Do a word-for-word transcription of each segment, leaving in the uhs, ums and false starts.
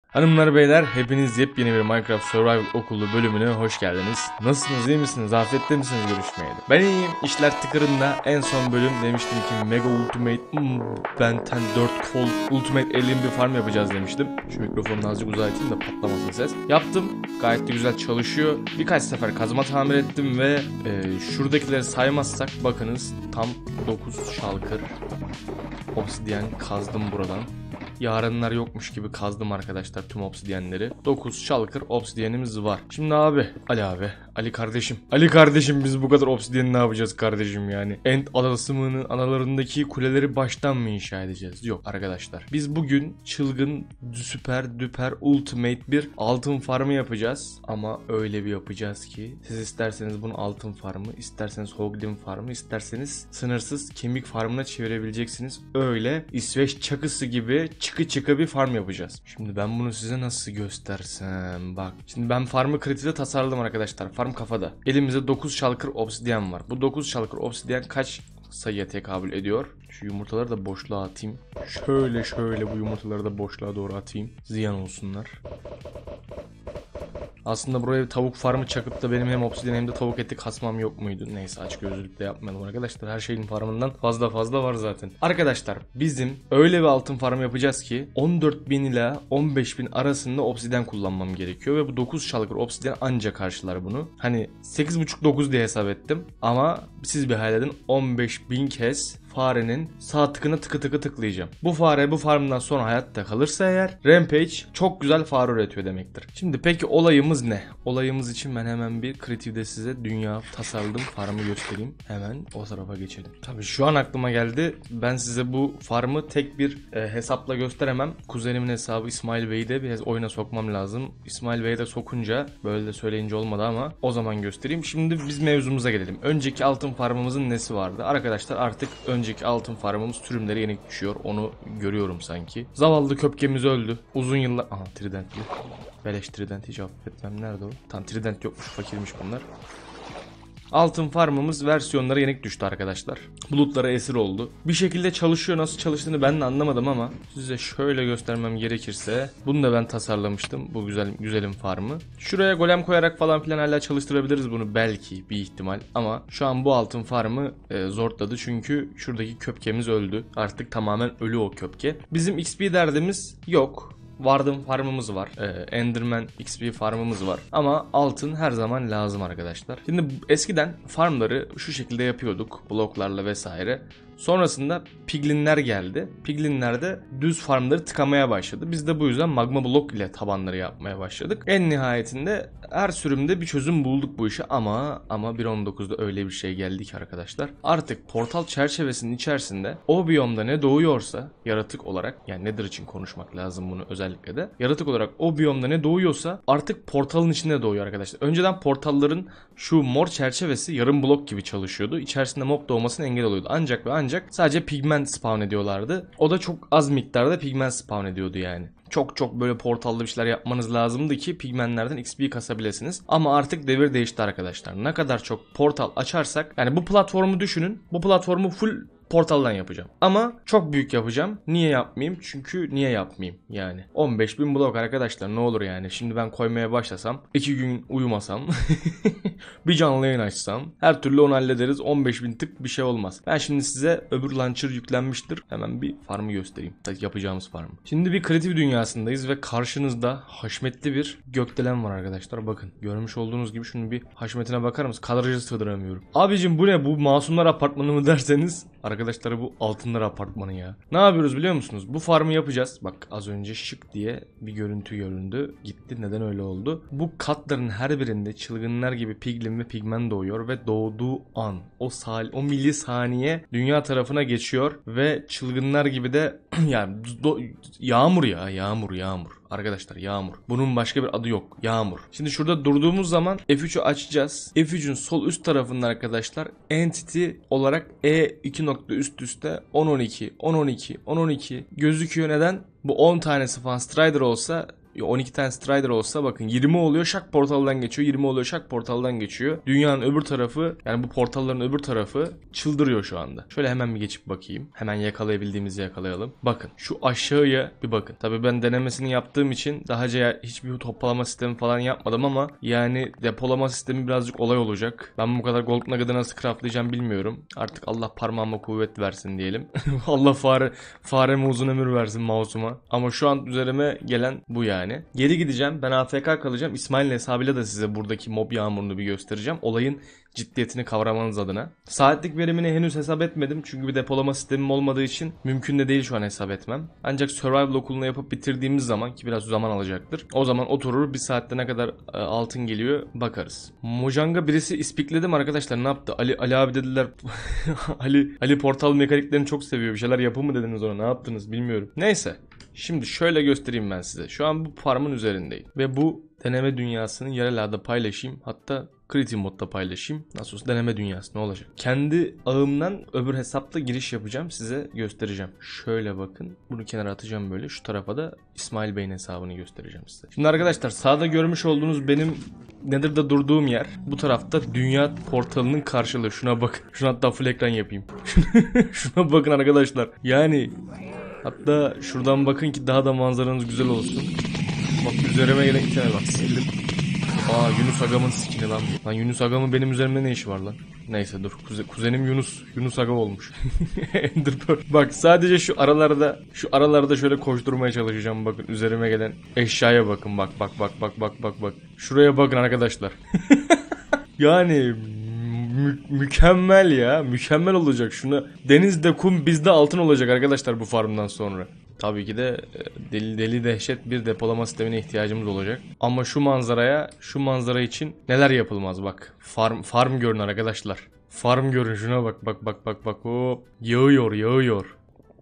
Hanımlar beyler, hepiniz yepyeni bir Minecraft Survival Okulu bölümüne hoş geldiniz. Nasılsınız, iyi misiniz, afiyette misiniz görüşmeye? Ben iyiyim, işler tıkırında. En son bölüm demiştim ki Mega Ultimate hmm, Ben on dört Kol Ultimate Alien bir farm yapacağız demiştim. Şu mikrofonu azıcık uzatayım da patlamasın ses. Yaptım, gayet de güzel çalışıyor. Birkaç sefer kazma tamir ettim ve e, şuradakileri saymazsak bakınız tam dokuz şalkır obsidyen kazdım buradan. Yarınlar yokmuş gibi kazdım arkadaşlar tüm obsidyenleri. dokuz şalkır obsidyenimiz var. Şimdi abi, Ali abi, Ali kardeşim. Ali kardeşim biz bu kadar obsidyeni ne yapacağız kardeşim yani? End adasımının analarındaki kuleleri baştan mı inşa edeceğiz? Yok arkadaşlar. Biz bugün çılgın, süper, düper, ultimate bir altın farmı yapacağız. Ama öyle bir yapacağız ki siz isterseniz bunu altın farmı, isterseniz hoglin farmı, isterseniz sınırsız kemik farmına çevirebileceksiniz. Öyle İsveç çakısı gibi çıkı çıkı bir farm yapacağız. Şimdi ben bunu size nasıl göstersem, bak. Şimdi ben farmı kritikte tasarladım arkadaşlar. Farm kafada. Elimizde dokuz şalkır obsidyen var. Bu dokuz şalkır obsidyen kaç sayıya tekabül ediyor? Şu yumurtaları da boşluğa atayım. Şöyle şöyle bu yumurtaları da boşluğa doğru atayım. Ziyan olsunlar. Aslında buraya bir tavuk farmı çakıp da benim hem obsidyen hem de tavuk eti kasmam yok muydu? Neyse, açgözlülükle yapmayalım arkadaşlar. Her şeyin farmından fazla fazla var zaten. Arkadaşlar bizim öyle bir altın farmı yapacağız ki on dört bin ila on beş bin arasında obsidyen kullanmam gerekiyor. Ve bu dokuz şalkır obsidyen anca karşılar bunu. Hani sekiz buçuk dokuz diye hesap ettim. Ama siz bir hayal edin, on beş bin kez farenin sağ tıkına tıkı tıkı tıklayacağım. Bu fare bu farmdan sonra hayatta kalırsa eğer Rampage çok güzel fare üretiyor demektir. Şimdi peki olayımız ne? Olayımız için ben hemen bir kreatifde size dünya tasarladığım farmı göstereyim. Hemen o tarafa geçelim. Tabii şu an aklıma geldi. Ben size bu farmı tek bir e, hesapla gösteremem. Kuzenimin hesabı İsmail Bey'i de bir oyuna sokmam lazım. İsmail Bey'i de sokunca böyle de söyleyince olmadı ama o zaman göstereyim. Şimdi biz mevzumuza gelelim. Önceki altın farmımızın nesi vardı? Arkadaşlar artık önceki altın farmımız türümleri yenik düşüyor. Onu görüyorum sanki. Zavallı köpkemiz öldü. Uzun yıllar... Aha, tridentli. Beleş trident hiç affetmem. Nerede o? Tam trident yokmuş. Fakirmiş bunlar. Altın farmımız versiyonlara yenik düştü arkadaşlar. Bulutlara esir oldu. Bir şekilde çalışıyor. Nasıl çalıştığını ben de anlamadım ama size şöyle göstermem gerekirse, bunu da ben tasarlamıştım. Bu güzel güzelim farmı. Şuraya golem koyarak falan filan hala çalıştırabiliriz bunu belki, bir ihtimal. Ama şu an bu altın farmı e, zorladı çünkü şuradaki köpkemiz öldü. Artık tamamen ölü o köpke. Bizim X P derdimiz yok. Warden farmımız var. Ee, Enderman X P farmımız var. Ama altın her zaman lazım arkadaşlar. Şimdi eskiden farmları şu şekilde yapıyorduk. Bloklarla vesaire. Sonrasında piglinler geldi. Piglinler de düz farmları tıkamaya başladı. Biz de bu yüzden magma blok ile tabanları yapmaya başladık. En nihayetinde her sürümde bir çözüm bulduk bu işe ama ama bir nokta on dokuzda öyle bir şey geldi ki arkadaşlar. Artık portal çerçevesinin içerisinde o biyomda ne doğuyorsa yaratık olarak, yani Nether için konuşmak lazım bunu özellikle de. Yaratık olarak o biyomda ne doğuyorsa artık portalın içinde doğuyor arkadaşlar. Önceden portalların şu mor çerçevesi yarım blok gibi çalışıyordu. İçerisinde mob doğmasına engel oluyordu. Ancak ve ancak sadece pigment spawn ediyorlardı. O da çok az miktarda pigment spawn ediyordu yani. Çok çok böyle portallı bir şeyler yapmanız lazımdı ki pigmentlerden X P kasabilirsiniz. Ama artık devir değişti arkadaşlar. Ne kadar çok portal açarsak, yani bu platformu düşünün. Bu platformu full portaldan yapacağım. Ama çok büyük yapacağım. Niye yapmayayım? Çünkü niye yapmayayım yani. on beş bin blok arkadaşlar, ne olur yani. Şimdi ben koymaya başlasam, iki gün uyumasam, bir canlı yayın açsam, her türlü onu hallederiz. on beş bin tık bir şey olmaz. Ben şimdi size öbür launcher yüklenmiştir. Hemen bir farmı göstereyim. Yapacağımız farmı. Şimdi bir kreatif dünyasındayız ve karşınızda haşmetli bir gökdelen var arkadaşlar. Bakın, görmüş olduğunuz gibi şunun bir haşmetine bakar mısınız? Kadrajı sığdıramıyorum. Abicim bu ne? Bu masumlar apartmanı mı derseniz, arkadaşlar bu altınlar apartmanı ya. Ne yapıyoruz biliyor musunuz? Bu farmı yapacağız. Bak, az önce şık diye bir görüntü göründü. Gitti. Neden öyle oldu? Bu katların her birinde çılgınlar gibi piglin ve pigmen doğuyor ve doğduğu an o sal o milisaniye dünya tarafına geçiyor ve çılgınlar gibi de yani yağmur ya yağmur yağmur. Arkadaşlar yağmur. Bunun başka bir adı yok. Yağmur. Şimdi şurada durduğumuz zaman F üç'ü açacağız. F üç'ün sol üst tarafında arkadaşlar entity olarak E iki nokta üst üste on on iki on on iki on on iki gözüküyor. Neden? Bu on tanesi falan Strider olsa on iki tane Strider olsa bakın yirmi oluyor, şak portaldan geçiyor, yirmi oluyor, şak portaldan geçiyor. Dünyanın öbür tarafı, yani bu portalların öbür tarafı çıldırıyor şu anda. Şöyle hemen bir geçip bakayım. Hemen yakalayabildiğimizi yakalayalım. Bakın şu aşağıya bir bakın. Tabii ben denemesini yaptığım için daha önce hiçbir toplama sistemi falan yapmadım ama yani depolama sistemi birazcık olay olacak. Ben bu kadar gold nugget'ı nasıl craftlayacağım bilmiyorum. Artık Allah parmağıma kuvvet versin diyelim. Allah fare fareme uzun ömür versin mouse'uma. Ama şu an üzerime gelen bu yani. Geri gideceğim. Ben A F K kalacağım. İsmail'in hesabıyla da size buradaki mob yağmurunu bir göstereceğim. Olayın ciddiyetini kavramanız adına. Saatlik verimini henüz hesap etmedim. Çünkü bir depolama sistemim olmadığı için mümkün de değil şu an hesap etmem. Ancak survival okulunu yapıp bitirdiğimiz zaman, ki biraz zaman alacaktır, o zaman oturur bir saatte ne kadar e, altın geliyor bakarız. Mojang'a birisi ispikledim arkadaşlar, ne yaptı? Ali Ali abi dediler. Ali Ali portal mekaniklerini çok seviyor. Bir şeyler yapın mı dediniz ona? Ne yaptınız bilmiyorum. Neyse. Şimdi şöyle göstereyim ben size. Şu an bu farmın üzerindeyim. Ve bu deneme dünyasını yerel ağda paylaşayım. Hatta Creative modda paylaşayım. Nasıl olsa deneme dünyası ne olacak? Kendi ağımdan öbür hesapta giriş yapacağım. Size göstereceğim. Şöyle bakın. Bunu kenara atacağım böyle. Şu tarafa da İsmail Bey'in hesabını göstereceğim size. Şimdi arkadaşlar sağda görmüş olduğunuz benim Nether'da durduğum yer. Bu tarafta dünya portalının karşılığı. Şuna bak. Şuna hatta full ekran yapayım. Şuna bakın arkadaşlar. Yani hatta şuradan bakın ki daha da manzaranız güzel olsun. Bak üzerime gelen iki tane bak sildim. Aa Yunus Agam'ın skini lan bu. Lan Yunus Agam'ın benim üzerimde ne işi var lan? Neyse dur kuze, kuzenim Yunus. Yunus Agam olmuş. Ender Pearl. Bak sadece şu aralarda şu aralarda şöyle koşturmaya çalışacağım, bakın üzerime gelen eşyaya bakın, bak bak bak bak bak bak bak. Şuraya bakın arkadaşlar. Yani mü- mükemmel ya. Mükemmel olacak şuna. Denizde kum, bizde altın olacak arkadaşlar bu farmdan sonra. Tabii ki de deli deli dehşet bir depolama sistemine ihtiyacımız olacak. Ama şu manzaraya, şu manzara için neler yapılmaz bak. Farm farm görün arkadaşlar. Farm görün, şuna bak bak bak bak bak. Hop. Yağıyor yağıyor.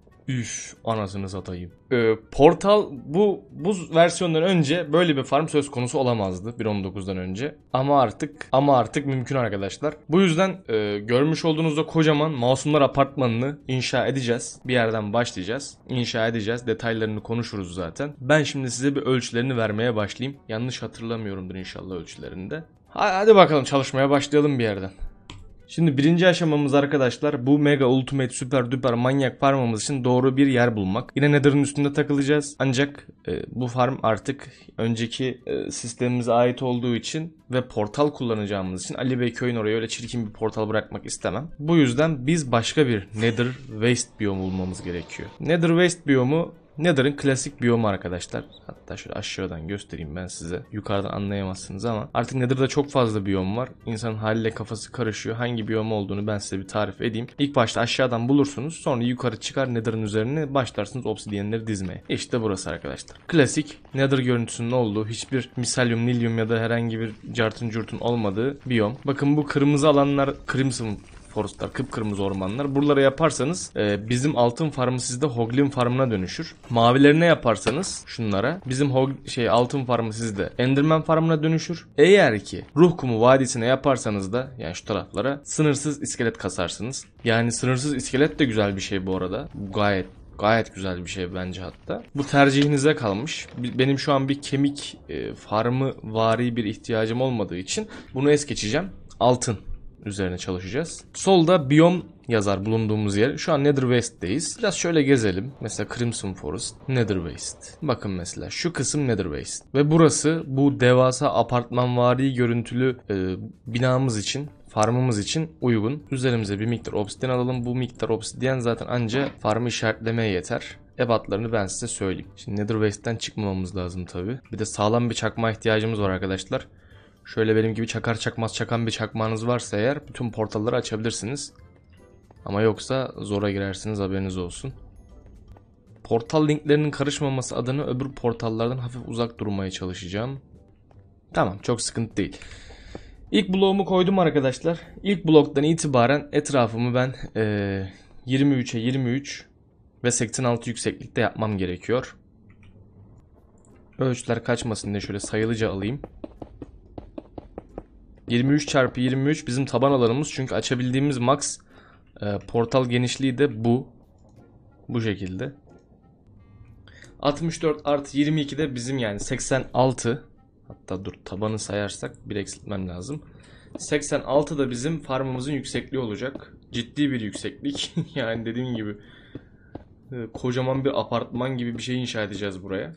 Üf, anasını satayım. Ee, Portal bu bu versiyondan önce böyle bir farm söz konusu olamazdı bir nokta on dokuzdan önce. Ama artık ama artık mümkün arkadaşlar. Bu yüzden e, görmüş olduğunuzda kocaman Masumlar Apartmanı'nı inşa edeceğiz. Bir yerden başlayacağız. İnşa edeceğiz. Detaylarını konuşuruz zaten. Ben şimdi size bir ölçülerini vermeye başlayayım. Yanlış hatırlamıyorumdur inşallah ölçülerinde. Hadi bakalım çalışmaya başlayalım bir yerden. Şimdi birinci aşamamız arkadaşlar bu mega ultimate süper düper manyak farmımız için doğru bir yer bulmak. Yine Nether'ın üstünde takılacağız. Ancak e, bu farm artık önceki e, sistemimize ait olduğu için ve portal kullanacağımız için Ali Bey köyün oraya öyle çirkin bir portal bırakmak istemem. Bu yüzden biz başka bir Nether Waste biyomu bulmamız gerekiyor. Nether Waste biyomu Nether'ın klasik biyomu arkadaşlar. Hatta şöyle aşağıdan göstereyim ben size. Yukarıdan anlayamazsınız ama artık Nether'da çok fazla biyom var. İnsanın haliyle kafası karışıyor. Hangi biyom olduğunu ben size bir tarif edeyim. İlk başta aşağıdan bulursunuz. Sonra yukarı çıkar Nether'ın üzerine başlarsınız obsidiyenleri dizmeye. İşte burası arkadaşlar. Klasik Nether görüntüsünün olduğu, hiçbir misalyum, nilyum ya da herhangi bir cartın curtun olmadığı biyom. Bakın bu kırmızı alanlar Crimson Forestlar, kıpkırmızı ormanlar. Buralara yaparsanız e, bizim altın farmı sizde Hoglin farmına dönüşür. Mavilerine yaparsanız şunlara bizim Hog şey altın farmı sizde Enderman farmına dönüşür. Eğer ki Ruh Kumu Vadisi'ne yaparsanız da yani şu taraflara sınırsız iskelet kasarsınız. Yani sınırsız iskelet de güzel bir şey bu arada. Bu gayet Gayet güzel bir şey bence hatta. Bu tercihinize kalmış. Benim şu an bir kemik e, farmı vari bir ihtiyacım olmadığı için bunu es geçeceğim. Altın üzerine çalışacağız. Solda biyom yazar bulunduğumuz yer. Şu an Nether Waste'deyiz. Biraz şöyle gezelim. Mesela Crimson Forest, Nether Waste. Bakın mesela şu kısım Nether Waste. Ve burası bu devasa apartmanvari görüntülü e, binamız için, farmımız için uygun. Üzerimize bir miktar obsidian alalım. Bu miktar obsidian zaten anca farmı işaretlemeye yeter. Ebatlarını ben size söyleyeyim. Şimdi Nether Waste'den çıkmamamız lazım tabi. Bir de sağlam bir çakma ihtiyacımız var arkadaşlar. Şöyle benim gibi çakar çakmaz çakan bir çakmağınız varsa eğer bütün portalları açabilirsiniz. Ama yoksa zora girersiniz, haberiniz olsun. Portal linklerinin karışmaması adına öbür portallardan hafif uzak durmaya çalışacağım. Tamam, çok sıkıntı değil. İlk bloğumu koydum arkadaşlar. İlk bloktan itibaren etrafımı ben ee, yirmi üçe yirmi üç ve seksen altı yükseklikte yapmam gerekiyor. Ölçüler kaçmasın diye şöyle sayılıca alayım. yirmi üç çarpı yirmi üç bizim taban alanımız, çünkü açabildiğimiz max e, portal genişliği de bu. Bu şekilde. altmış dört artı yirmi iki de bizim yani seksen altı. Hatta dur tabanı sayarsak bir eksiltmem lazım. seksen altı da bizim farmımızın yüksekliği olacak. Ciddi bir yükseklik. Yani dediğim gibi kocaman bir apartman gibi bir şey inşa edeceğiz buraya.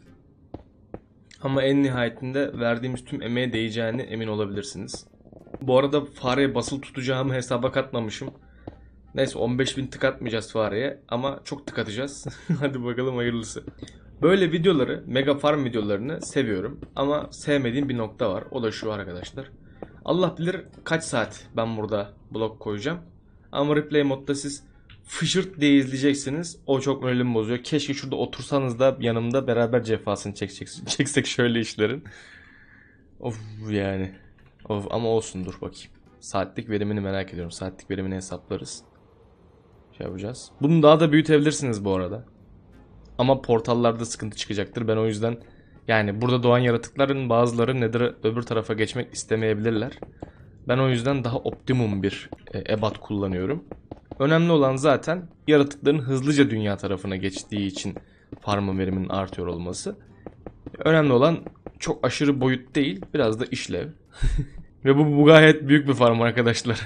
Ama en nihayetinde verdiğimiz tüm emeğe değeceğine emin olabilirsiniz. Bu arada fareye basılı tutacağımı hesaba katmamışım. Neyse on beş bin tık atmayacağız fareye ama çok tık atacağız. Hadi bakalım hayırlısı. Böyle videoları, mega farm videolarını seviyorum. Ama sevmediğim bir nokta var. O da şu arkadaşlar. Allah bilir kaç saat ben burada blok koyacağım. Ama replay modda siz fışırt diye izleyeceksiniz. O çok moralimi bozuyor. Keşke şurada otursanız da yanımda beraber cefasını çekecek, çeksek şöyle işlerin. Of yani. Of ama olsun dur bakayım. Saatlik verimini merak ediyorum. Saatlik verimini hesaplarız. Şey yapacağız. Bunu daha da büyütebilirsiniz bu arada. Ama portallarda sıkıntı çıkacaktır. Ben o yüzden yani burada doğan yaratıkların bazıları Nether'a öbür tarafa geçmek istemeyebilirler. Ben o yüzden daha optimum bir e, ebat kullanıyorum. Önemli olan zaten yaratıkların hızlıca dünya tarafına geçtiği için farmın veriminin artıyor olması. Önemli olan çok aşırı boyut değil, biraz da işlev. Ve bu, bu gayet büyük bir farm arkadaşlar.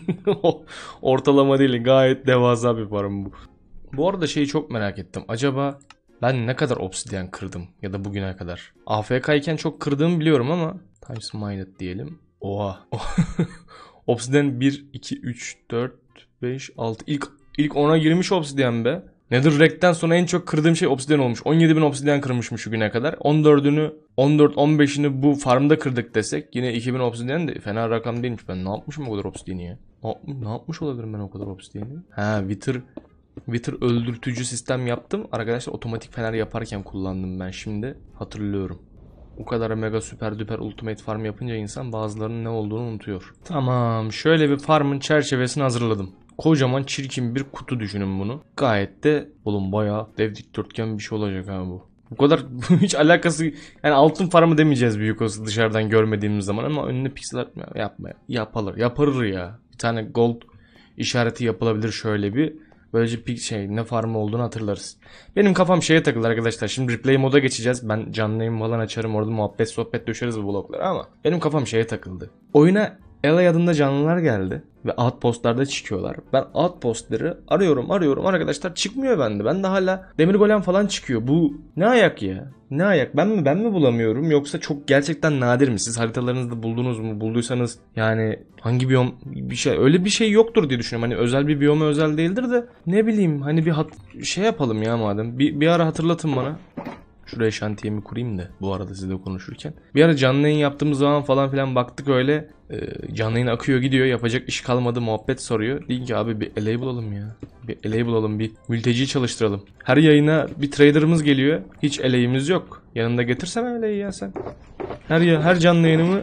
Ortalama değil, gayet devasa bir farm bu. Bu arada şeyi çok merak ettim. Acaba ben ne kadar obsidyen kırdım ya da bugüne kadar? A F K iken çok kırdığımı biliyorum ama times mined diyelim. Oha. Obsidyen bir, iki, üç, dört, beş, altı. İlk, ilk ona girmiş obsidyen be. Netherrack'ten sonra en çok kırdığım şey obsidyen olmuş. on yedi bin obsidyen kırmışım şu güne kadar. on dördünü, on dört, on beşini bu farmda kırdık desek yine iki bin obsidyen de fena rakam değilmiş. Ben ne yapmışım o kadar obsidyeni ya? Ne, yap ne yapmış olabilirim ben o kadar obsidyeni? Ha, Wither, Wither öldürtücü sistem yaptım. Arkadaşlar otomatik fener yaparken kullandım ben şimdi. Hatırlıyorum. O kadar mega süper düper ultimate farm yapınca insan bazılarının ne olduğunu unutuyor. Tamam, şöyle bir farmın çerçevesini hazırladım. Kocaman çirkin bir kutu düşünün bunu. Gayet de oğlum bayağı dev dikdörtgen bir şey olacak ha bu. Bu kadar hiç alakası yani altın farmı demeyeceğiz büyük olsa dışarıdan görmediğimiz zaman ama önüne piksel atma yapma yapılır yaparır ya. Bir tane gold işareti yapılabilir şöyle bir. Böylece bir şey ne farmı olduğunu hatırlarız. Benim kafam şeye takıldı arkadaşlar. Şimdi replay moda geçeceğiz. Ben canlı yayın falan açarım orada muhabbet sohbet döşeriz bu bloklara ama benim kafam şeye takıldı. Oyuna Elay adında canlılar geldi ve outpostlarda çıkıyorlar. Ben outpostları arıyorum arıyorum arkadaşlar çıkmıyor bende. Bende hala demir golem falan çıkıyor. Bu ne ayak ya? Ne ayak? Ben mi ben mi bulamıyorum yoksa çok gerçekten nadir mi? Siz haritalarınızda buldunuz mu? Bulduysanız yani hangi biyom bir şey öyle bir şey yoktur diye düşünüyorum. Hani özel bir biyoma özel değildir de ne bileyim hani bir hat şey yapalım ya madem. Bir, bir ara hatırlatın bana. Şuraya şantiyemi kurayım da bu arada sizle konuşurken. Bir ara canlı yayın yaptığımız zaman falan filan baktık öyle. E, canlı yayın akıyor gidiyor. Yapacak iş kalmadı muhabbet soruyor. Dedim ki abi bir L A bulalım ya. Bir L A bulalım. Bir mülteci çalıştıralım. Her yayına bir trader'ımız geliyor. Hiç L A'imiz yok. Yanında getirsene L A'yı ya sen. Her, her canlı yayınımı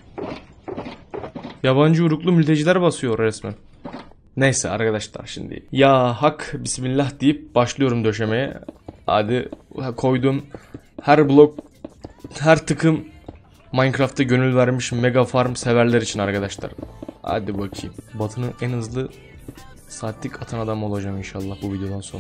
yabancı uyruklu mülteciler basıyor resmen. Neyse arkadaşlar şimdi. Ya hak bismillah deyip başlıyorum döşemeye. Hadi koydum. Her blok, her tıkım Minecraft'ta gönül vermiş mega farm severler için arkadaşlar. Hadi bakayım. Batı'nın en hızlı saatlik atan adam olacağım inşallah bu videodan sonra.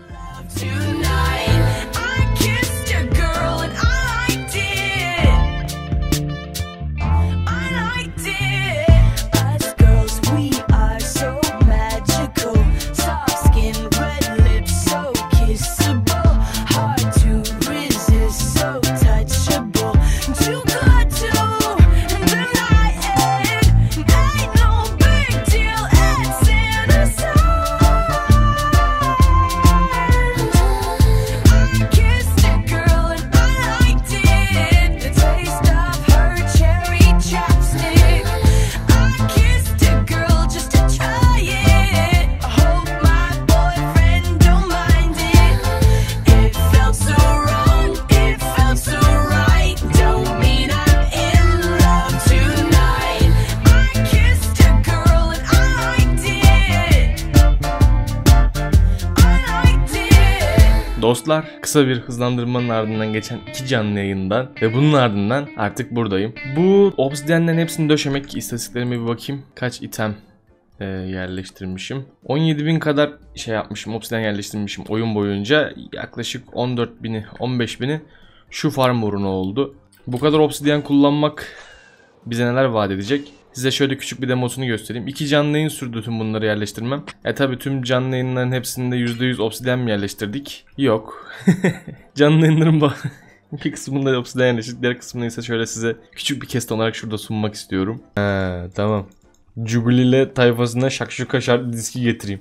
Dostlar, kısa bir hızlandırmanın ardından geçen iki canlı yayından ve bunun ardından artık buradayım. Bu obsidyenlerin hepsini döşemek, istatistiklerime bir bakayım. Kaç item e, yerleştirmişim. on yedi bin kadar şey yapmışım, obsidian yerleştirmişim oyun boyunca. Yaklaşık on dört bini, on beş bini şu farm uğruna oldu. Bu kadar obsidian kullanmak bize neler vaat edecek? Size şöyle küçük bir demosunu göstereyim. İki canlı yayın sürdü tüm bunları yerleştirmem. E tabi tüm canlı yayınların hepsinde yüzde yüz obsidian mi yerleştirdik? Yok. Canlı yayınların bir kısmında obsidian yerleştirdik. Diğer kısmını ise şöyle size küçük bir kesit olarak şurada sunmak istiyorum. He, tamam. Jubilile tayfasına şakşuka şart diski getireyim.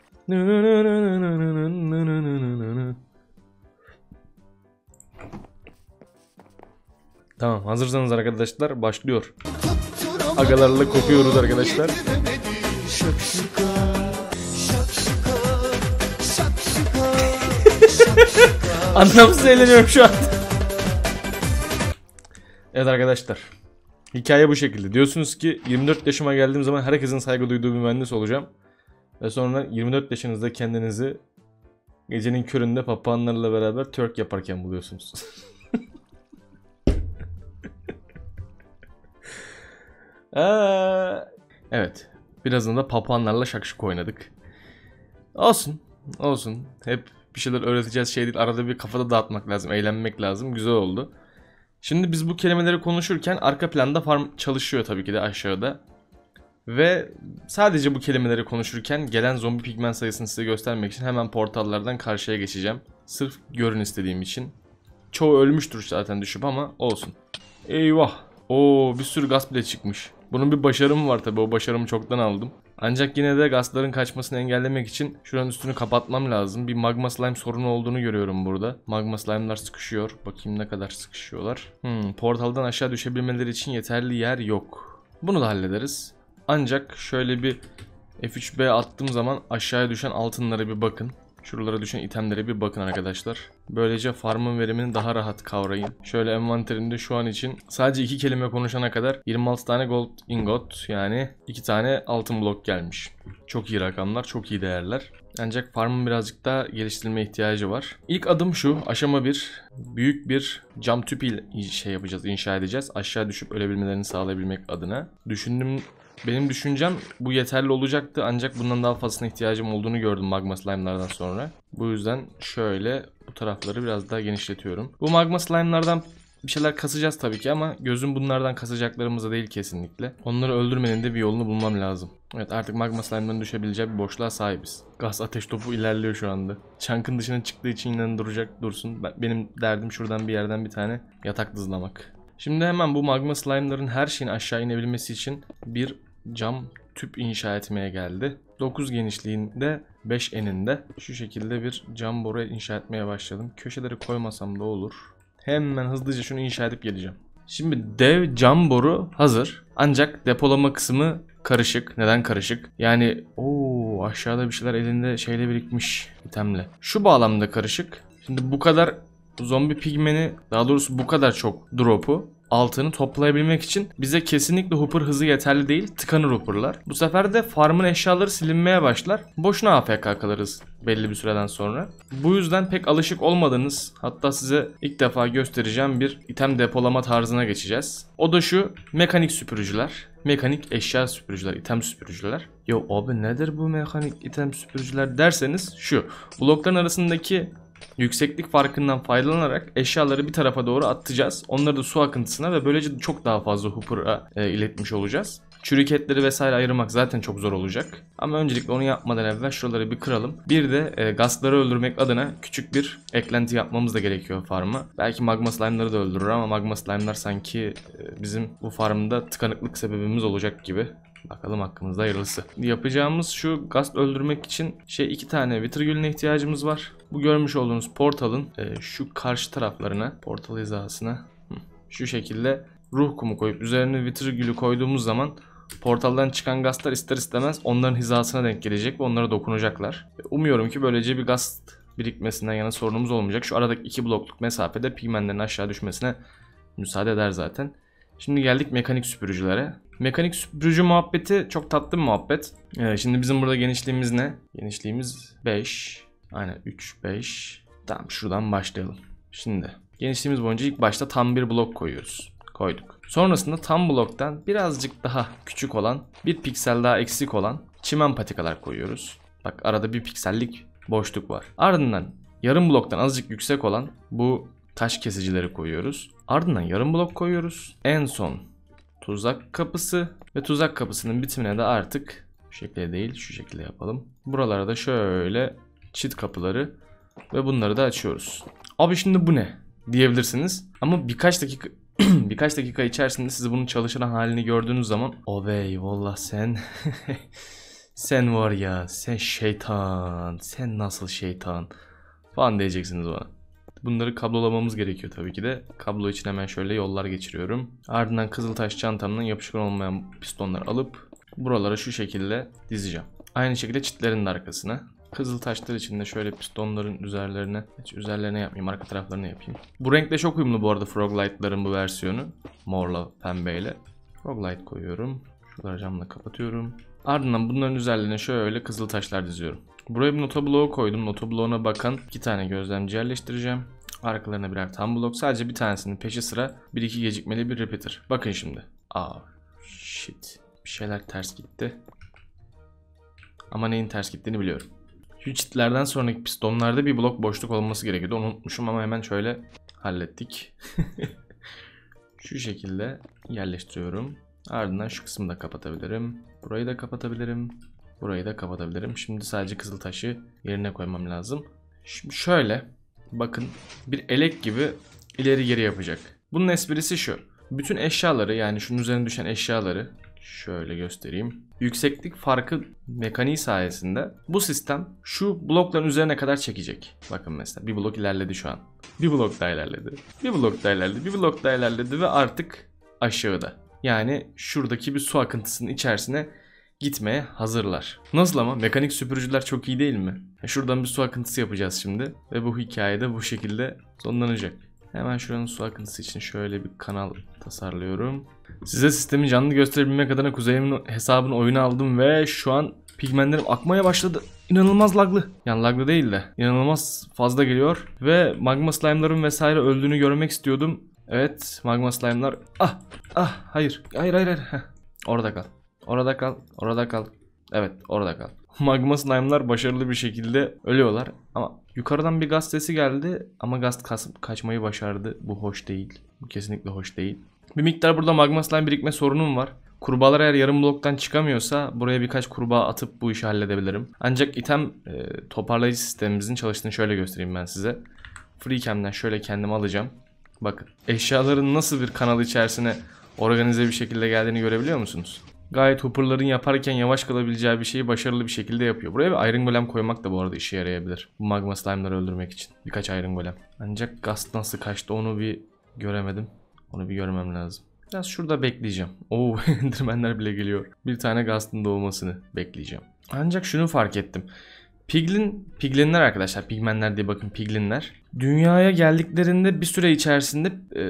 Tamam, hazırsanız arkadaşlar başlıyor. Agalarla kopuyoruz arkadaşlar. Anlamsız eğleniyorum şu an. Evet arkadaşlar. Hikaye bu şekilde. Diyorsunuz ki yirmi dört yaşıma geldiğim zaman herkesin saygı duyduğu bir mühendis olacağım. Ve sonra yirmi dört yaşınızda kendinizi gecenin köründe papağanlarla beraber twerk yaparken buluyorsunuz. Evet. Birazdan da papağanlarla şakşuk oynadık. Olsun. Olsun. Hep bir şeyler öğreteceğiz şey değil. Arada bir kafada dağıtmak lazım. Eğlenmek lazım. Güzel oldu. Şimdi biz bu kelimeleri konuşurken arka planda farm çalışıyor tabii ki de aşağıda. Ve sadece bu kelimeleri konuşurken gelen zombi pigmen sayısını size göstermek için hemen portallardan karşıya geçeceğim. Sırf görün istediğim için. Çoğu ölmüştür zaten düşüp ama olsun. Eyvah. Oo, bir sürü gaz bile çıkmış. Bunun bir başarımı var tabii, o başarımı çoktan aldım. Ancak yine de gazların kaçmasını engellemek için şuranın üstünü kapatmam lazım. Bir magma slime sorunu olduğunu görüyorum burada. Magma slime'lar sıkışıyor. Bakayım ne kadar sıkışıyorlar. Hmm, portaldan aşağı düşebilmeleri için yeterli yer yok. Bunu da hallederiz. Ancak şöyle bir F üç B attığım zaman aşağıya düşen altınlara bir bakın. Şuralara düşen itemlere bir bakın arkadaşlar. Böylece farmın verimini daha rahat kavrayın. Şöyle envanterimde şu an için sadece iki kelime konuşana kadar yirmi altı tane gold ingot, yani iki tane altın blok gelmiş. Çok iyi rakamlar, çok iyi değerler. Ancak farmın birazcık daha geliştirilme ihtiyacı var. İlk adım şu, aşama bir. Büyük bir cam tüp ile şey yapacağız, inşa edeceğiz. Aşağı düşüp ölebilmelerini sağlayabilmek adına. Düşündüm, benim düşüncem bu yeterli olacaktı, ancak bundan daha fazlasına ihtiyacım olduğunu gördüm magma slime'lardan sonra. Bu yüzden şöyle bu tarafları biraz daha genişletiyorum. Bu magma slime'lardan bir şeyler kasacağız tabii ki ama gözüm bunlardan kasacaklarımıza değil kesinlikle. Onları öldürmenin de bir yolunu bulmam lazım. Evet, artık magma slime'dan düşebileceği bir boşluğa sahibiz. Gaz ateş topu ilerliyor şu anda. Chunk'ın dışına çıktığı için yine duracak, dursun. Benim derdim şuradan bir yerden bir tane yatak dızlamak. Şimdi hemen bu magma slime'ların her şeyin aşağı inebilmesi için bir cam tüp inşa etmeye geldi. dokuz genişliğinde, beş eninde şu şekilde bir cam boru inşa etmeye başladım. Köşeleri koymasam da olur. Hemen hızlıca şunu inşa edip geleceğim. Şimdi dev cam boru hazır. Ancak depolama kısmı karışık. Neden karışık? Yani ooo aşağıda bir şeyler elinde şeyle birikmiş itemle. Şu bağlamda karışık. Şimdi bu kadar zombi pigmeni, daha doğrusu bu kadar çok drop'u, altını toplayabilmek için bize kesinlikle hopper hızı yeterli değil. Tıkanır hopper'lar. Bu sefer de farmın eşyaları silinmeye başlar. Boşuna A F K kalırız belli bir süreden sonra. Bu yüzden pek alışık olmadığınız, hatta size ilk defa göstereceğim bir item depolama tarzına geçeceğiz. O da şu: mekanik süpürücüler. Mekanik eşya süpürücüler, item süpürücüler. Yo abi nedir bu mekanik item süpürücüler derseniz şu: blokların arasındaki yükseklik farkından faydalanarak eşyaları bir tarafa doğru atacağız. Onları da su akıntısına ve böylece çok daha fazla hopper'a e, iletmiş olacağız. Çürüketleri vesaire ayırmak zaten çok zor olacak. Ama öncelikle onu yapmadan evvel şuraları bir kıralım. Bir de e, gazları öldürmek adına küçük bir eklenti yapmamız da gerekiyor farm'a. Belki magma slime'ları da öldürür ama magma slime'lar sanki e, bizim bu farmda tıkanıklık sebebimiz olacak gibi. Bakalım hakkımızda hayırlısı. Yapacağımız şu: gaz öldürmek için şey iki tane wither gülüne ihtiyacımız var. Bu görmüş olduğunuz portalın e, şu karşı taraflarına, portal hizasına hı, şu şekilde ruh kumu koyup üzerine wither gülü koyduğumuz zaman portaldan çıkan gazlar ister istemez onların hizasına denk gelecek ve onlara dokunacaklar. Umuyorum ki böylece bir gaz birikmesinden yana sorunumuz olmayacak. Şu aradaki iki blokluk mesafede pigmenlerin aşağı düşmesine müsaade eder zaten. Şimdi geldik mekanik süpürücülere. Mekanik süpürücü muhabbeti çok tatlı bir muhabbet. Ee, şimdi bizim burada genişliğimiz ne? Genişliğimiz beş. Aynen üç, beş. Tamam, şuradan başlayalım. Şimdi genişliğimiz boyunca ilk başta tam bir blok koyuyoruz. Koyduk. Sonrasında tam bloktan birazcık daha küçük olan, bir piksel daha eksik olan çimen patikalar koyuyoruz. Bak arada bir piksellik boşluk var. Ardından yarım bloktan azıcık yüksek olan bu taş kesicileri koyuyoruz. Ardından yarım blok koyuyoruz. En son tuzak kapısı ve tuzak kapısının bitimine de artık bu şekilde değil şu şekilde yapalım. Buralara da şöyle çit kapıları ve bunları da açıyoruz. Abi şimdi bu ne diyebilirsiniz ama birkaç dakika birkaç dakika içerisinde siz bunun çalışan halini gördüğünüz zaman o bey vallah sen sen var ya sen şeytan, sen nasıl şeytan falan diyeceksiniz bana. Bunları kablolamamız gerekiyor tabii ki de. Kablo için hemen şöyle yollar geçiriyorum. Ardından kızıltaş çantamdan yapışkan olmayan pistonları alıp buralara şu şekilde dizeceğim. Aynı şekilde çitlerin de arkasına. Kızıltaşlar için de şöyle pistonların üzerlerine, hiç üzerlerine yapmayayım, arka taraflarına yapayım. Bu renkle çok uyumlu bu arada Froglight'ların bu versiyonu. Morla pembeyle. Froglight koyuyorum. Şuraları camla kapatıyorum. Ardından bunların üzerlerine şöyle kızıltaşlar diziyorum. Buraya bir nota bloğu koydum. Nota bloğuna bakan iki tane gözlemci yerleştireceğim. Arkalarına birer tam blok. Sadece bir tanesinin peşi sıra bir iki gecikmeli bir repeater. Bakın şimdi. Aa, shit. Bir şeyler ters gitti. Ama neyin ters gittiğini biliyorum. Şu çitlerden sonraki pistonlarda bir blok boşluk olması gerekiyordu. Onu unutmuşum ama hemen şöyle hallettik. Şu şekilde yerleştiriyorum. Ardından şu kısmı da kapatabilirim. Burayı da kapatabilirim. Burayı da kapatabilirim. Şimdi sadece kızıltaşı yerine koymam lazım. Şimdi şöyle bakın bir elek gibi ileri geri yapacak. Bunun esprisi şu. Bütün eşyaları yani şunun üzerine düşen eşyaları şöyle göstereyim. Yükseklik farkı mekaniği sayesinde bu sistem şu blokların üzerine kadar çekecek. Bakın mesela bir blok ilerledi şu an. Bir blok daha ilerledi. Bir blok daha ilerledi. Bir blok daha ilerledi ve artık aşağıda. Yani şuradaki bir su akıntısının içerisine gitmeye hazırlar. Nasıl ama? Mekanik süpürücüler çok iyi değil mi? Şuradan bir su akıntısı yapacağız şimdi. Ve bu hikayede bu şekilde sonlanacak. Hemen şuranın su akıntısı için şöyle bir kanal tasarlıyorum. Size sistemi canlı gösterebilmek adına Kuzey'imin hesabını oyuna aldım ve şu an pigmentlerim akmaya başladı. İnanılmaz laglı. Yani laglı değil de inanılmaz fazla geliyor. Ve magma slime'ların vesaire öldüğünü görmek istiyordum. Evet, magma slime'lar. Ah, ah, hayır. Hayır, hayır, hayır. Heh. Orada kal. Orada kal. Orada kal. Evet, orada kal. Magma slime'lar başarılı bir şekilde ölüyorlar. Ama yukarıdan bir gaz sesi geldi. Ama gaz kaçmayı başardı. Bu hoş değil. Bu kesinlikle hoş değil. Bir miktar burada magma slime birikme sorunum var. Kurbağalar eğer yarım bloktan çıkamıyorsa buraya birkaç kurbağa atıp bu işi halledebilirim. Ancak item e, toparlayıcı sistemimizin çalıştığını şöyle göstereyim ben size. FreeCam'den şöyle kendimi alacağım. Bakın eşyaların nasıl bir kanal içerisine organize bir şekilde geldiğini görebiliyor musunuz? Gayet hopperların yaparken yavaş kalabileceği bir şeyi başarılı bir şekilde yapıyor. Buraya bir Iron Golem koymak da bu arada işe yarayabilir. Bu magma slime'ları öldürmek için. Birkaç Iron Golem. Ancak Gast nasıl kaçtı onu bir göremedim. Onu bir görmem lazım. Biraz şurada bekleyeceğim. Oo, Enderman'ler bile geliyor. Bir tane Gast'ın doğmasını bekleyeceğim. Ancak şunu fark ettim. Piglin, piglinler arkadaşlar, pigmenler diye bakın, piglinler. Dünyaya geldiklerinde bir süre içerisinde e,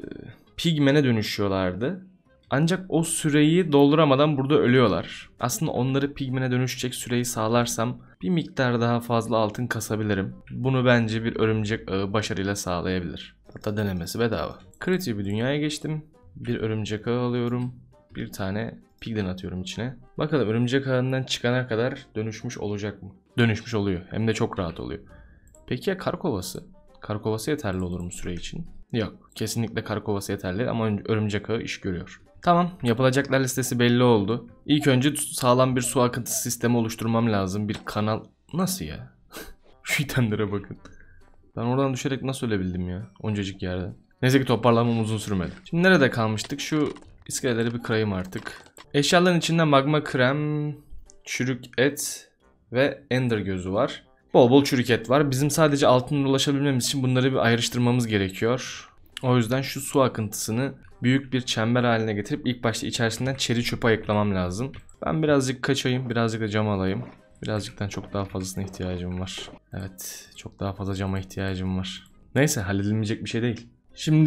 pigmene dönüşüyorlardı. Ancak o süreyi dolduramadan burada ölüyorlar. Aslında onları pigmene dönüşecek süreyi sağlarsam bir miktar daha fazla altın kasabilirim. Bunu bence bir örümcek ağı başarıyla sağlayabilir. Hatta denemesi bedava. Kritik bir dünyaya geçtim. Bir örümcek ağı alıyorum. Bir tane piglin atıyorum içine. Bakalım örümcek ağından çıkana kadar dönüşmüş olacak mı? Dönüşmüş oluyor. Hem de çok rahat oluyor. Peki ya kar kovası? Kar kovası yeterli olur mu süre için? Yok. Kesinlikle kar kovası yeterli ama örümcek ağı iş görüyor. Tamam, yapılacaklar listesi belli oldu. İlk önce sağlam bir su akıntısı sistemi oluşturmam lazım. Bir kanal... Nasıl ya? Şu itemlere bakın. Ben oradan düşerek nasıl ölebildim ya? Oncacık yerden. Neyse ki toparlanmam uzun sürmedi. Şimdi nerede kalmıştık? Şu iskeleleri bir kırayım artık. Eşyaların içinde magma krem, çürük et ve ender gözü var. Bol bol çürük et var. Bizim sadece altına ulaşabilmemiz için bunları bir ayrıştırmamız gerekiyor. O yüzden şu su akıntısını büyük bir çember haline getirip ilk başta içerisinden çeri çöpe ayıklamam lazım. Ben birazcık kaçayım, birazcık da cam alayım. Birazcıktan çok daha fazlasına ihtiyacım var. Evet, çok daha fazla cama ihtiyacım var. Neyse, halledilmeyecek bir şey değil. Şimdi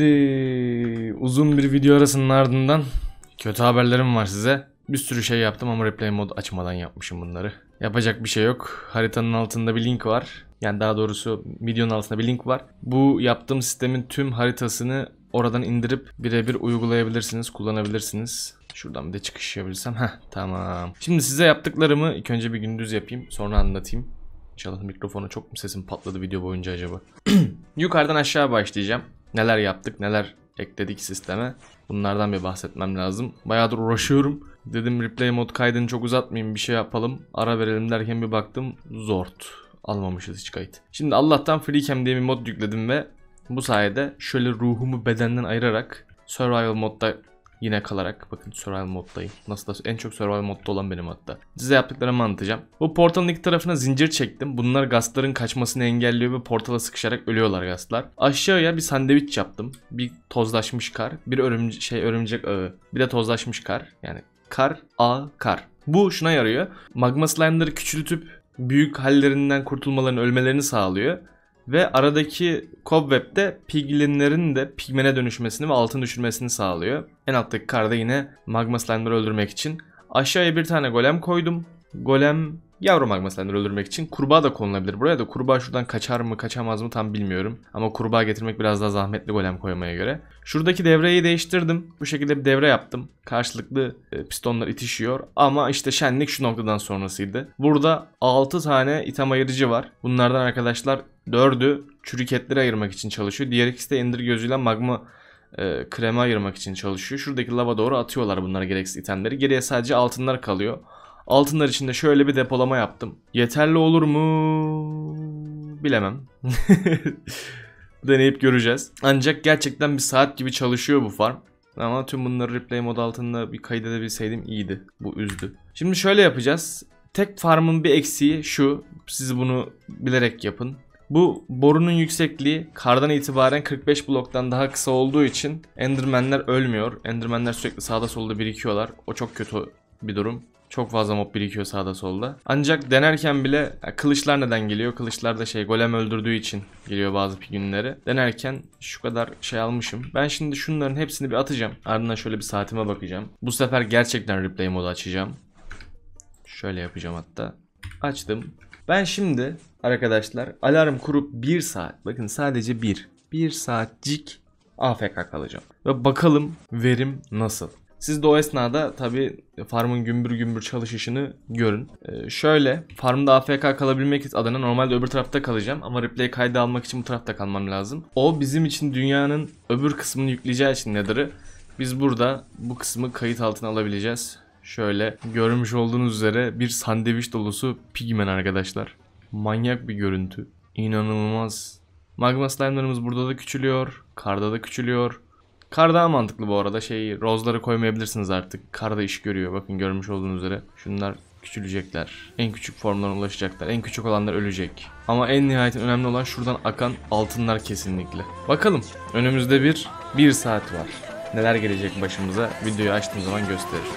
uzun bir video arasının ardından kötü haberlerim var size. Bir sürü şey yaptım ama replay mod açmadan yapmışım bunları. Yapacak bir şey yok. Haritanın altında bir link var. Yani daha doğrusu videonun altında bir link var. Bu yaptığım sistemin tüm haritasını oradan indirip birebir uygulayabilirsiniz, kullanabilirsiniz. Şuradan bir de çıkış yapabilsem. Heh, tamam. Şimdi size yaptıklarımı ilk önce bir gündüz yapayım. Sonra anlatayım. İnşallah mikrofona çok mu sesim patladı video boyunca acaba? Yukarıdan aşağı başlayacağım. Neler yaptık, neler ekledik sisteme. Bunlardan bir bahsetmem lazım. Bayağıdır uğraşıyorum. Dedim replay mod kaydını çok uzatmayayım, bir şey yapalım. Ara verelim derken bir baktım zort. Almamışız hiç kayıt. Şimdi Allah'tan FreeCam diye bir mod yükledim ve bu sayede şöyle ruhumu bedenden ayırarak Survival modda yine kalarak, bakın Survival moddayım. Nasıl da en çok Survival modda olan benim hatta. Size yaptıklarımı anlatacağım. Bu portalın iki tarafına zincir çektim. Bunlar gastların kaçmasını engelliyor ve portala sıkışarak ölüyorlar gastlar. Aşağıya bir sandviç yaptım. Bir tozlaşmış kar, bir örümce şey örümcek ağı, bir de tozlaşmış kar. Yani kar, ağ, kar. Bu şuna yarıyor. Magma slime'ları küçültüp büyük hallerinden kurtulmalarını, ölmelerini sağlıyor. Ve aradaki cobweb'de piglinlerin de pigmene dönüşmesini ve altın düşürmesini sağlıyor. En alttaki karda yine magma slime'ları öldürmek için. Aşağıya bir tane golem koydum. Golem yavru magma slime'ları öldürmek için. Kurbağa da konulabilir. Buraya da kurbağa şuradan kaçar mı kaçamaz mı tam bilmiyorum. Ama kurbağa getirmek biraz daha zahmetli golem koymaya göre. Şuradaki devreyi değiştirdim. Bu şekilde bir devre yaptım. Karşılıklı pistonlar itişiyor. Ama işte şenlik şu noktadan sonrasıydı. Burada altı tane item ayırıcı var. Bunlardan arkadaşlar dördü çürüketleri ayırmak için çalışıyor. Diğer ikisi de ender gözüyle magma e, kremi ayırmak için çalışıyor. Şuradaki lava doğru atıyorlar bunlara gereksiz itemleri. Geriye sadece altınlar kalıyor. Altınlar için de şöyle bir depolama yaptım. Yeterli olur mu? Bilemem. Deneyip göreceğiz. Ancak gerçekten bir saat gibi çalışıyor bu farm. Ama tüm bunları replay mod altında bir kaydedebilseydim iyiydi. Bu üzdü. Şimdi şöyle yapacağız. Tek farmın bir eksiği şu. Siz bunu bilerek yapın. Bu borunun yüksekliği kardan itibaren kırk beş bloktan daha kısa olduğu için Enderman'ler ölmüyor. Enderman'ler sürekli sağda solda birikiyorlar. O çok kötü bir durum. Çok fazla mob birikiyor sağda solda. Ancak denerken bile kılıçlar neden geliyor? Kılıçlar da şey golem öldürdüğü için geliyor bazı günleri. Denerken şu kadar şey almışım. Ben şimdi şunların hepsini bir atacağım. Ardından şöyle bir saatime bakacağım. Bu sefer gerçekten replay modu açacağım. Şöyle yapacağım hatta. Açtım. Ben şimdi arkadaşlar alarm kurup bir saat, bakın sadece bir. bir saatcik A F K kalacağım. Ve bakalım verim nasıl? Siz de o esnada tabi farmın gümbür gümbür çalışışını görün. Ee, şöyle farmda A F K kalabilmek adına normalde öbür tarafta kalacağım. Ama replay kaydı almak için bu tarafta kalmam lazım. O bizim için dünyanın öbür kısmını yükleyeceği için Nether'ı. Biz burada bu kısmı kayıt altına alabileceğiz. Şöyle görmüş olduğunuz üzere bir sandviç dolusu pigmen arkadaşlar. Manyak bir görüntü. İnanılmaz. Magma slime'larımız burada da küçülüyor. Karda da küçülüyor. Kar daha mantıklı bu arada. Şey, rozları koymayabilirsiniz artık. Karda iş görüyor. Bakın görmüş olduğunuz üzere. Şunlar küçülecekler. En küçük formlarına ulaşacaklar. En küçük olanlar ölecek. Ama en nihayetin önemli olan şuradan akan altınlar kesinlikle. Bakalım. Önümüzde bir bir saat var. Neler gelecek başımıza? Videoyu açtığım zaman gösteririm.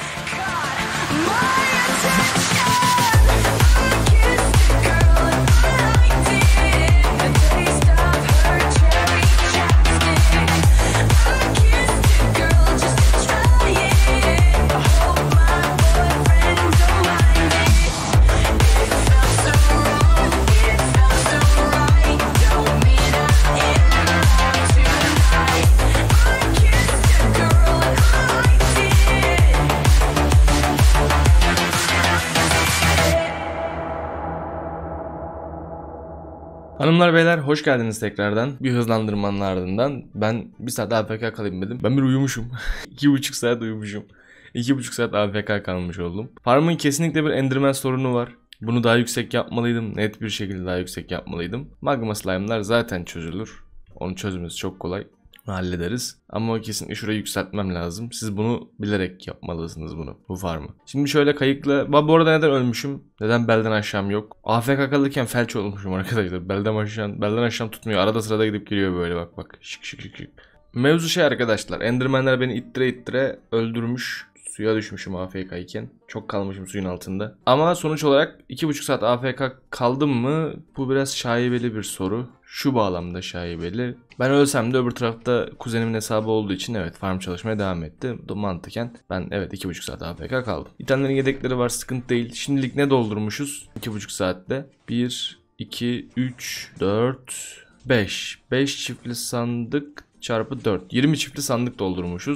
Hanımlar beyler hoş geldiniz tekrardan. Bir hızlandırmanın ardından ben bir saat A F K kalayım dedim. Ben bir uyumuşum. iki buçuk saat uyumuşum. iki buçuk saat A F K kalmış oldum. Farmın kesinlikle bir enderman sorunu var. Bunu daha yüksek yapmalıydım. Net bir şekilde daha yüksek yapmalıydım. Magma slime'lar zaten çözülür. Onu çözmemiz çok kolay. Hallederiz. Ama kesinlikle şurayı yükseltmem lazım. Siz bunu bilerek yapmalısınız bunu. Bu farmı. Şimdi şöyle kayıkla. Bu arada neden ölmüşüm? Neden belden aşağım yok? A F K kalırken felç olmuşum arkadaşlar. Belden aşağım, belden aşağım tutmuyor. Arada sırada gidip geliyor böyle bak bak. Şık şık şık şık. Mevzu şey arkadaşlar. Endermanler beni ittire ittire öldürmüş. Suya düşmüşüm A F K iken. Çok kalmışım suyun altında. Ama sonuç olarak iki buçuk saat A F K kaldım mı? Bu biraz şaibeli bir soru. Şu bağlamda şaibeli. Ben ölsem de öbür tarafta kuzenimin hesabı olduğu için evet farm çalışmaya devam etti. Mantıken ben evet iki buçuk saat A F K kaldım. İtemlerin yedekleri var, sıkıntı değil. Şimdilik ne doldurmuşuz? iki buçuk saatte. bir, iki, üç, dört, beş. beş çiftli sandık çarpı dört. yirmi çiftli sandık doldurmuşuz.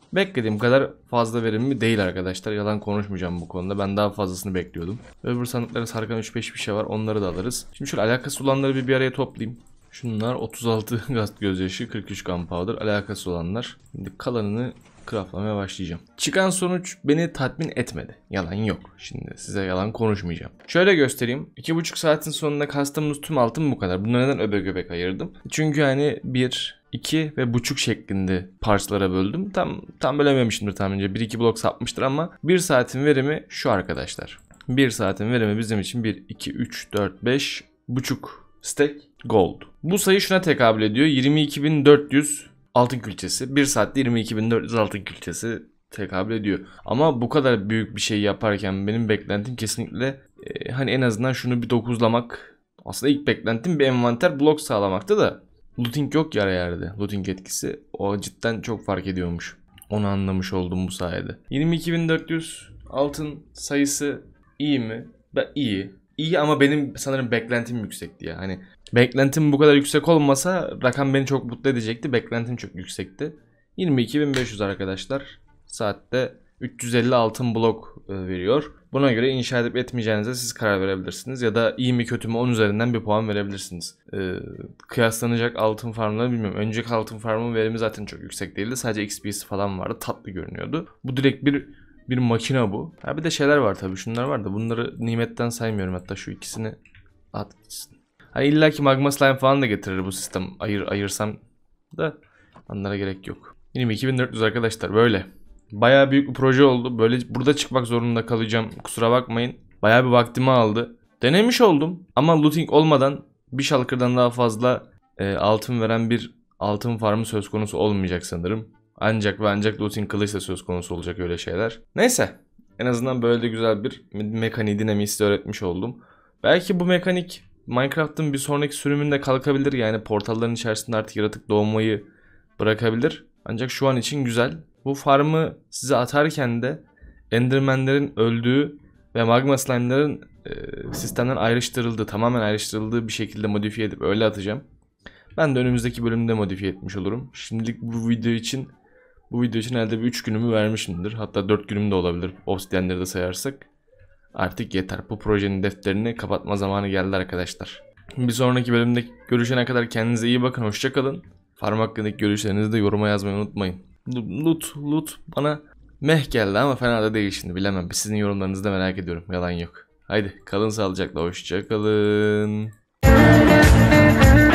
Beklediğim kadar fazla verimli değil arkadaşlar. Yalan konuşmayacağım bu konuda. Ben daha fazlasını bekliyordum. Öbür sandıklara sarkan üç beş bir şey var. Onları da alırız. Şimdi şöyle alakası olanları bir, bir araya toplayayım. Şunlar otuz altı gaz gözyaşı, kırk üç gunpowder, alakası olanlar. Şimdi kalanını craftlamaya başlayacağım. Çıkan sonuç beni tatmin etmedi. Yalan yok. Şimdi size yalan konuşmayacağım. Şöyle göstereyim. iki buçuk saatin sonunda kastığımız tüm altın bu kadar. Bunu neden öbek öbek ayırdım? Çünkü hani bir, iki ve buçuk şeklinde parçalara böldüm. Tam tam bölememişimdir tahminimce. bir iki blok sapmıştır ama bir saatin verimi şu arkadaşlar. bir saatin verimi bizim için bir, iki, üç, dört, beş buçuk stack gold. Bu sayı şuna tekabül ediyor. yirmi iki bin dört yüz altın külçesi. bir saatte yirmi iki bin dört yüz altın külçesi tekabül ediyor. Ama bu kadar büyük bir şey yaparken benim beklentim kesinlikle e, hani en azından şunu bir dokuzlamak. Aslında ilk beklentim bir envanter blok sağlamaktı da looting yok ya yerde. Looting etkisi. O cidden çok fark ediyormuş. Onu anlamış oldum bu sayede. yirmi iki bin dört yüz altın sayısı iyi mi? Ben iyi. İyi ama benim sanırım beklentim yüksekti ya. Hani beklentim bu kadar yüksek olmasa rakam beni çok mutlu edecekti. Beklentim çok yüksekti. yirmi iki bin beş yüz arkadaşlar. Saatte üç yüz elli altın blok veriyor. Buna göre inşa edip etmeyeceğinize siz karar verebilirsiniz. Ya da iyi mi kötü mü on üzerinden bir puan verebilirsiniz. Ee, kıyaslanacak altın farmları bilmiyorum. Önceki altın farmın verimi zaten çok yüksek değildi. Sadece X P'si falan vardı. Tatlı görünüyordu. Bu direkt bir bir makine bu. Ha bir de şeyler var tabii. Şunlar var da bunları nimetten saymıyorum. Hatta şu ikisini at gitsin. Ha illa ki magma slime falan da getirir bu sistem. Ayır ayırsam da onlara gerek yok. yirmi iki bin dört yüz arkadaşlar böyle. Bayağı büyük bir proje oldu. Böyle burada çıkmak zorunda kalacağım. Kusura bakmayın. Bayağı bir vaktimi aldı. Denemiş oldum. Ama looting olmadan bir şalkırdan daha fazla e, altın veren bir altın farmı söz konusu olmayacak sanırım. Ancak ve ancak looting kılıçla söz konusu olacak öyle şeyler. Neyse. En azından böyle de güzel bir mekaniği dinamiği size öğretmiş oldum. Belki bu mekanik Minecraft'ın bir sonraki sürümünde kalkabilir. Yani portalların içerisinde artık yaratık doğmayı bırakabilir. Ancak şu an için güzel. Bu farmı size atarken de Enderman'lerin öldüğü ve magma slime'ların e, sistemden ayrıştırıldığı, tamamen ayrıştırıldığı bir şekilde modifiye edip öyle atacağım. Ben de önümüzdeki bölümde modifiye etmiş olurum. Şimdilik bu video için bu video için elde bir üç günümü vermişimdir. Hatta dört günüm de olabilir. Obsidian'leri de sayarsak. Artık yeter. Bu projenin defterini kapatma zamanı geldi arkadaşlar. Bir sonraki bölümde görüşene kadar kendinize iyi bakın. Hoşça kalın. Farm hakkındaki görüşlerinizi de yoruma yazmayı unutmayın. Loot, loot bana meh geldi ama fena da değil şimdi bilemem. Sizin yorumlarınızı da merak ediyorum. Yalan yok. Haydi kalın sağlıcakla. Hoşça kalın.